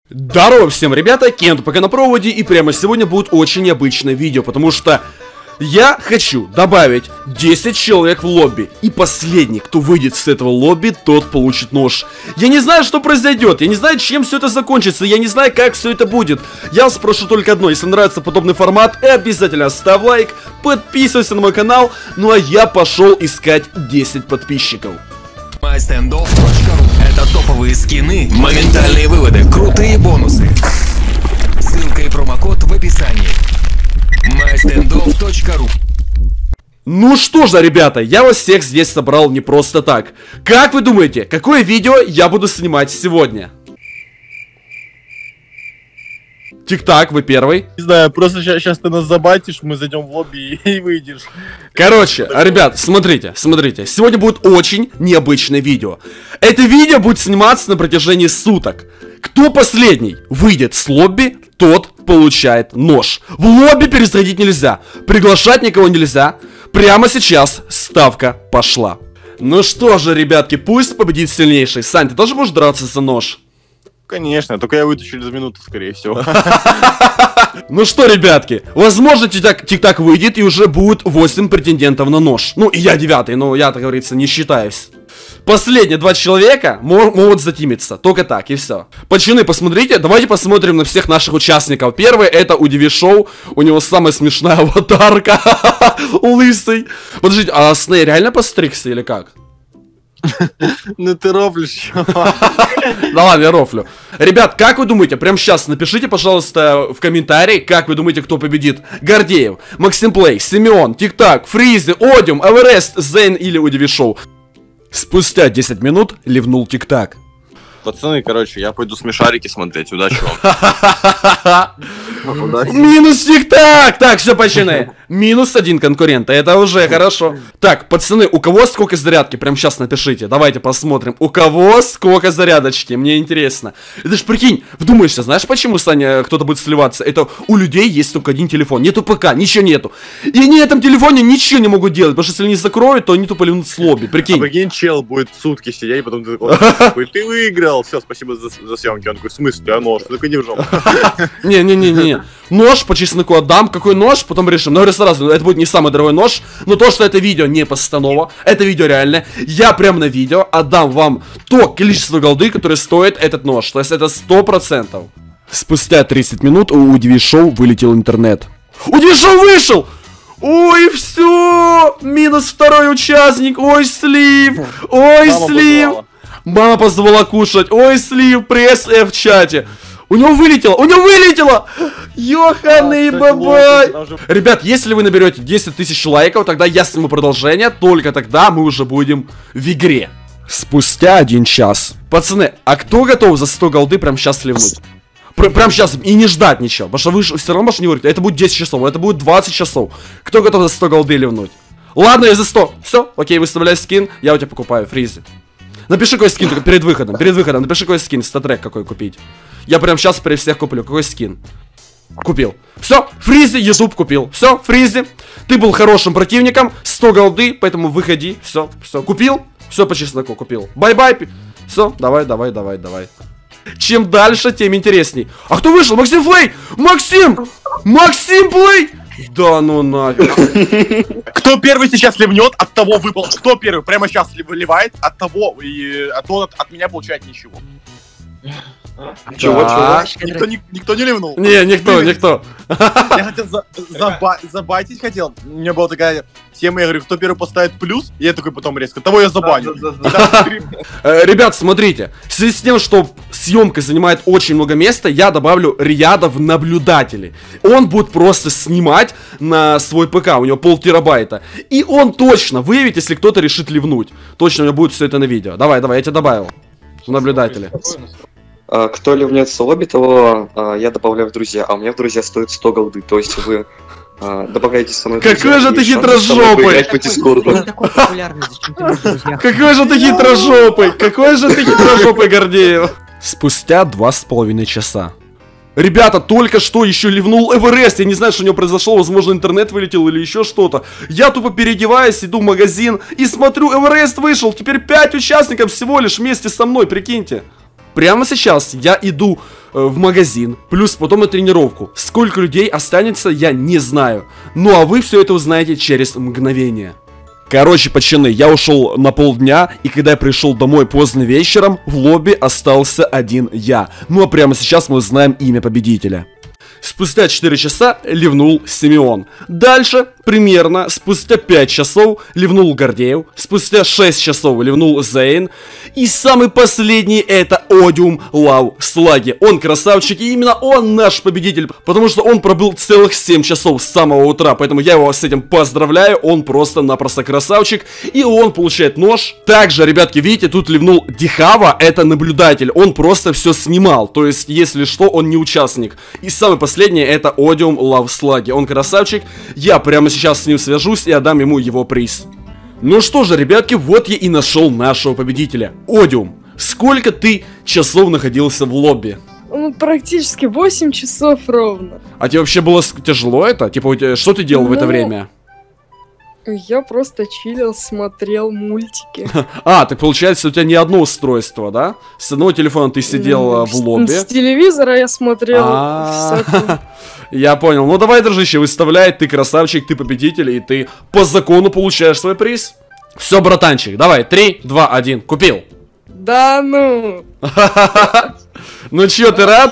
Здорово всем, ребята, Кент пока на проводе, и прямо сегодня будет очень необычное видео, потому что я хочу добавить 10 человек в лобби, и последний, кто выйдет с этого лобби, тот получит нож. Я не знаю, что произойдет, я не знаю, чем все это закончится, я не знаю, как все это будет. Я вас прошу только одно: если нравится подобный формат, обязательно ставь лайк, подписывайся на мой канал, ну а я пошел искать 10 подписчиков. MyStandOff.ru — это топовые скины, моментальные выводы, крутые бонусы. Ссылка и промокод в описании. MyStandOff.ru. Ну что же, ребята, я вас всех здесь собрал не просто так. Как вы думаете, какое видео я буду снимать сегодня? Тик-так, вы первый. Не знаю, просто сейчас ты нас забайтишь, мы зайдем в лобби и выйдешь. Короче, ребят, смотрите, сегодня будет очень необычное видео. Это видео будет сниматься на протяжении суток. Кто последний выйдет с лобби, тот получает нож. В лобби перезарядить нельзя, приглашать никого нельзя. Прямо сейчас ставка пошла. Ну что же, ребятки, пусть победит сильнейший. Сань, ты тоже будешь драться за нож? Конечно, только я выйду через минуту, скорее всего. Ну что, ребятки, возможно, тик-так выйдет и уже будет 8 претендентов на нож. Ну и я 9-й, но я, так говорится, не считаюсь. Последние 2 человека могут затимиться, только так и все. Пацаны, посмотрите, давайте посмотрим на всех наших участников. Первый — это Удиви Шоу, у него самая смешная аватарка, лысый. Подождите, а Сней реально постригся или как? Ну ты рофлишь, чувак. Да ладно, я рофлю. Ребят, как вы думаете, прямо сейчас напишите, пожалуйста, в комментарии, как вы думаете, кто победит. Гордеев, Максим Плей, Симеон, Тик-так, Фризи, Одиум, Эверест, Зейн или Удиви Шоу. Спустя 10 минут ливнул Тик-так. Пацаны, короче, я пойду смешарики смотреть, удачи вам. Минус Тик-так! Так, все, пацаны. Минус 1 конкурента, это уже хорошо. Так, пацаны, у кого сколько зарядки? Прямо сейчас напишите, давайте посмотрим. У кого сколько зарядочки, мне интересно. Это ж прикинь, вдумаешься, знаешь, почему, Саня, кто-то будет сливаться? Это у людей есть только один телефон, нету ПК, ничего нету. И они на этом телефоне ничего не могут делать, потому что если они закроют, то они тупо ливнут с лобби, прикинь. А прикинь, чел будет сутки сидеть, и потом ты такой, ты выиграл, все, спасибо за съемки. Он такой, в смысле, а нож? Ну-ка не в жопу. Не-не-не-не. Нож по чесноку отдам. Какой нож? Потом решим. Но говорю сразу, это будет не самый дорогой нож. Но то, что это видео не постанова, это видео реальное. Я прям на видео отдам вам то количество голды, которое стоит этот нож. То есть это 100%. Спустя 30 минут у Удиви Шоу вылетел интернет. Удиви Шоу вышел! Ой, все! Минус 2-й участник. Ой, слив! Ой, слив! Мама позвала кушать. Ой, слив, пресс F в чате. У него вылетело! Ёханый бабай! Ребят, если вы наберете 10 тысяч лайков, тогда я сниму продолжение. Только тогда мы уже будем в игре. Спустя 1 час. Пацаны, а кто готов за 100 голды прям сейчас ливнуть? Прям сейчас и не ждать ничего. Потому что вы все равно можете не говорить, это будет 10 часов, это будет 20 часов. Кто готов за 100 голды ливнуть? Ладно, я за 100. Все, окей, выставляй скин, я у тебя покупаю, Фризи. Напиши какой скин только перед выходом, напиши какой скин, статрек какой купить. Я прям сейчас при всех куплю, какой скин. Купил. Все, Фризи, YouTube купил. Все, Фризи, ты был хорошим противником, 100 голды, поэтому выходи. Все, купил, все по чесноку купил. Бай-бай. Все, давай. Чем дальше, тем интересней. А кто вышел? Максим Плей! Максим Плей! Да ну нафиг. Кто первый сейчас ливнет, от того выпал. Кто первый прямо сейчас выливает, от того и от меня получает ничего. Чего? Никто не ливнул. Не, никто. Я хотел забайтить хотел. У меня была такая тема, я говорю, кто первый поставит плюс, и я такой потом резко, того я забаню. Ребят, смотрите, в связи с тем, что съемка занимает очень много места, я добавлю Рияда в наблюдатели. Он будет просто снимать на свой ПК, у него 0,5 терабайта. И он точно выявит, если кто-то решит ливнуть. Точно у него будет все это на видео. Давай, я тебя добавил в наблюдатели. Кто ливнет в лобби, того я добавляю в друзья, а у меня в друзья стоит 100 голды, то есть вы добавляете со мной. Какой же ты хитрожопый! Какой же ты хитрожопый, Гордеев! Спустя 2,5 часа. Ребята, только что еще ливнул Эверест. Я не знаю, что у него произошло. Возможно, интернет вылетел или еще что-то. Я тупо переодеваюсь, иду в магазин и смотрю, Эверест вышел. Теперь 5 участников всего лишь вместе со мной, прикиньте. Прямо сейчас я иду в магазин, плюс потом на тренировку. Сколько людей останется, я не знаю. Ну а вы все это узнаете через мгновение. Короче, пацаны, я ушел на полдня, и когда я пришел домой поздно вечером, в лобби остался один я. Ну а прямо сейчас мы узнаем имя победителя. Спустя 4 часа ливнул Симеон. Дальше, примерно, спустя 5 часов ливнул Гордеев. Спустя 6 часов ливнул Зейн. И самый последний это Одиум Лав Слаги. Он красавчик, и именно он наш победитель. Потому что он пробыл целых 7 часов с самого утра. Поэтому я его с этим поздравляю. Он просто-напросто красавчик. И он получает нож. Также, ребятки, видите, тут ливнул Дихава. Это наблюдатель. Он просто все снимал. То есть, если что, он не участник. И самый последний это Одиум Лав Слаги. Он красавчик. Я прямо сейчас с ним свяжусь и отдам ему его приз. Ну что же, ребятки, вот я и нашел нашего победителя. Одиум, сколько ты часов находился в лобби? Ну, практически 8 часов ровно. А тебе вообще было тяжело это? Типа, что ты делал в это время? Я просто чилил, смотрел мультики. А, так получается, у тебя не одно устройство, да? С одного телефона ты сидел в лобби. С телевизора я смотрел всякую. Я понял. Ну давай, дружище, выставляй, ты красавчик, ты победитель, и ты по закону получаешь свой приз. Все, братанчик, давай, 3, 2, 1, купил. Да ну. Ну чё, ты рад?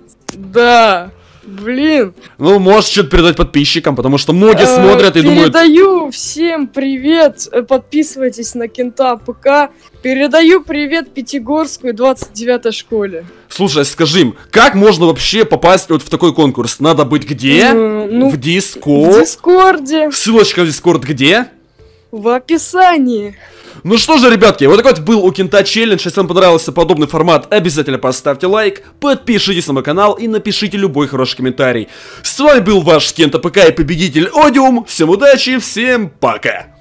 Да. Блин. Ну, можешь что-то передать подписчикам, потому что многие смотрят и думают... Передаю всем привет, подписывайтесь на Кента ПК. Передаю привет Пятигорскую 29-й школе. Слушай, скажи им, как можно вообще попасть вот в такой конкурс? Надо быть где? Ну, в Дискорде. В Дискорде. Ссылочка в Дискорд где? В описании. Ну что же, ребятки, вот такой вот был у Кента челлендж. Если вам понравился подобный формат, обязательно поставьте лайк, подпишитесь на мой канал и напишите любой хороший комментарий. С вами был ваш Кента ПК и победитель Одиум. Всем удачи, всем пока!